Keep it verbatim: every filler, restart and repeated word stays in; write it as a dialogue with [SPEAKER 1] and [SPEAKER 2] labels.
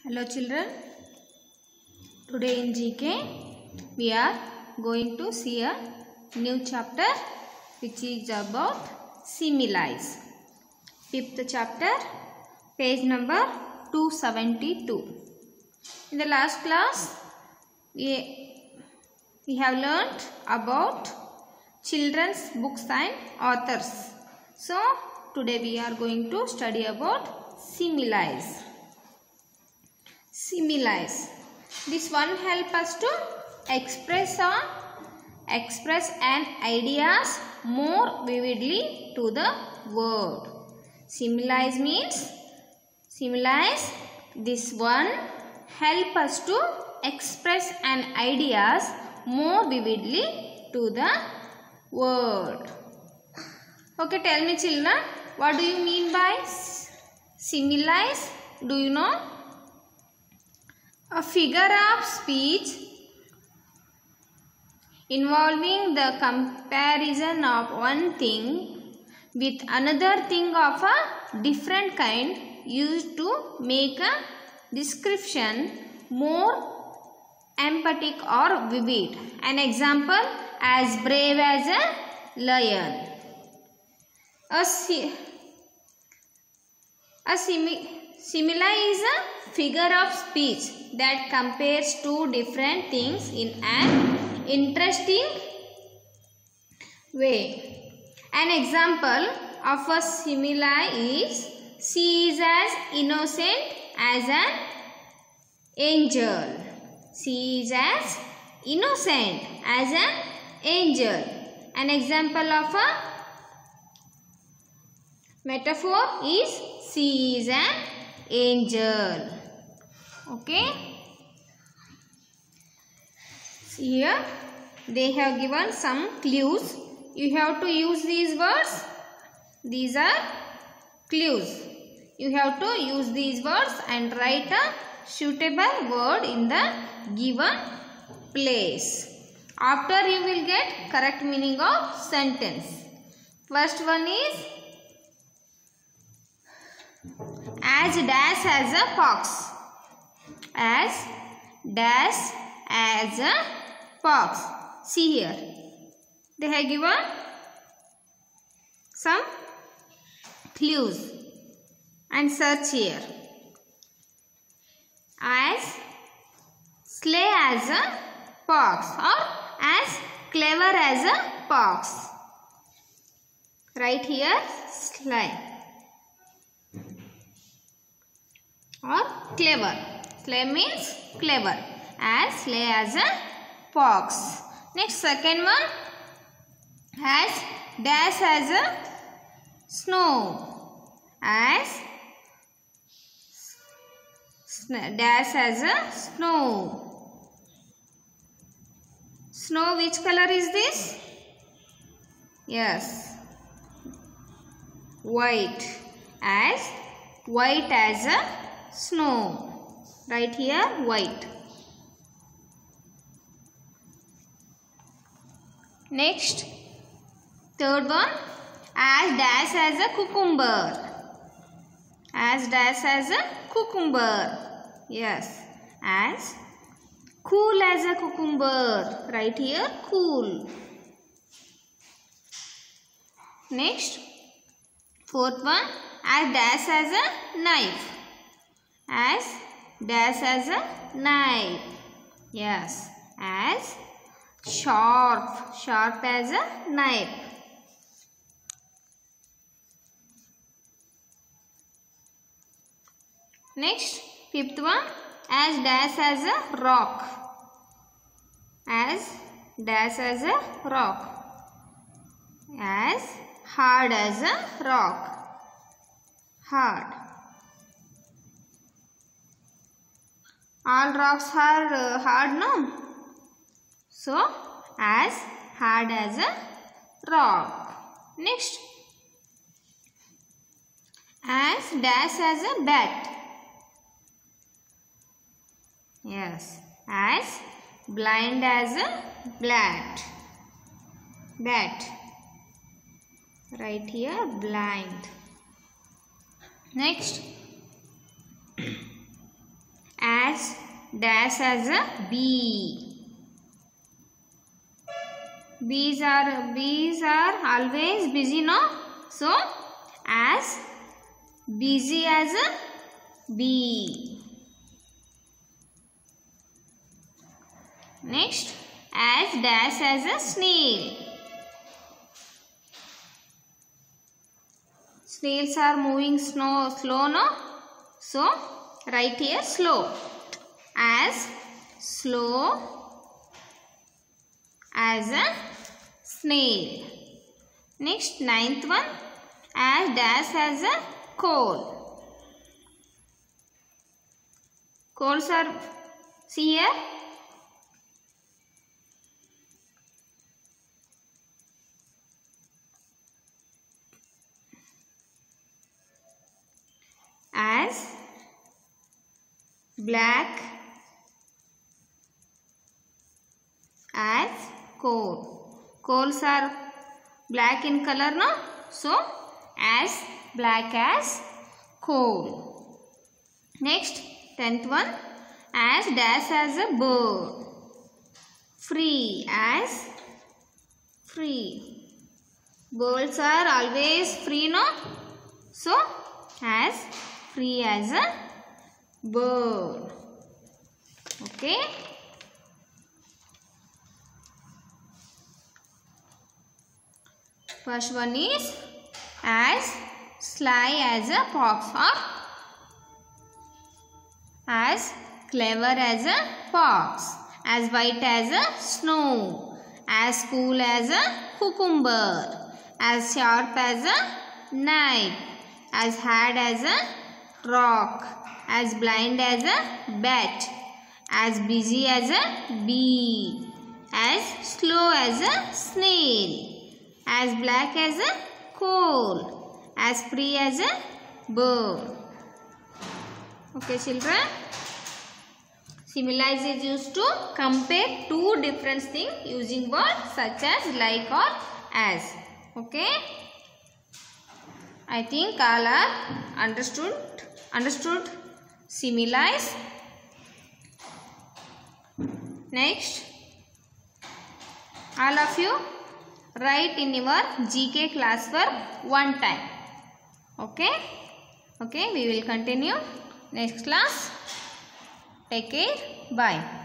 [SPEAKER 1] Hello children, today in G K we are going to see a new chapter which is about similes. Fifth chapter, page number two seventy-two. In the last class we, we have learnt about children's books and authors. So today we are going to study about similes. Similes. This one help us to express or express an ideas more vividly to the word. Similes means similes. This one help us to express an ideas more vividly to the word. Okay, tell me children, what do you mean by similes? Do you know? A figure of speech involving the comparison of one thing with another thing of a different kind used to make a description more emphatic or vivid. An example, as brave as a lion. A, si a simi simile is a figure of speech that compares two different things in an interesting way. An example of a simile is, she is as innocent as an angel. She is as innocent as an angel. An example of a metaphor is, she is an angel. Okay. Here they have given some clues. You have to use these words. These are clues. You have to use these words and write a suitable word in the given place. After you will get correct meaning of sentence. First one is, as dash as a fox. As dash as a fox. See here. They have given some clues and search here. As slay as a fox or as clever as a fox. Right here, slay or clever. Slay means clever. As slay as a fox. Next, second one, as dash as a snow. As dash as a snow. Snow, which color is this? Yes, white. As white as a snow. Right here, white. Next, third one, as dash as a cucumber. As dash as a cucumber. Yes, as cool as a cucumber. Right here, cool. Next, fourth one, as dash as a knife. As dash as a knife. Yes, as sharp. Sharp as a knife. Next, fifth one, as dash as a rock. As dash as a rock. As hard as a rock. Hard. All rocks are uh, hard, no? So, as hard as a rock. Next, as dash as a bat. Yes, as blind as a bat. Bat. Right here, blind. Next, as dash as a bee. Bees are bees are always busy, no? So as busy as a bee. Next, as dash as a snail. Snails are moving slow, slow, no? So write here slow. As slow as a snail. Next, ninth one, as dash as a coal. Coals are, see here, as black as coal. Coals are black in color, no? So as black as coal. Next, tenth one, as dash as a bird. Free as free. Birds are always free, no? So as free as a bird. Okay. First one is as sly as a fox, or as clever as a fox, as white as a snow, as cool as a cucumber, as sharp as a knife, as hard as a rock, as blind as a bat, as busy as a bee, as slow as a snail, as black as a coal, as free as a bird. Okay, children. Similize is used to compare two different things using words such as like or as. Okay. I think all are understood. Understood. Similize. Next, all of you write in your G K class for one time. Okay. Okay. We will continue next class. Take care. Bye.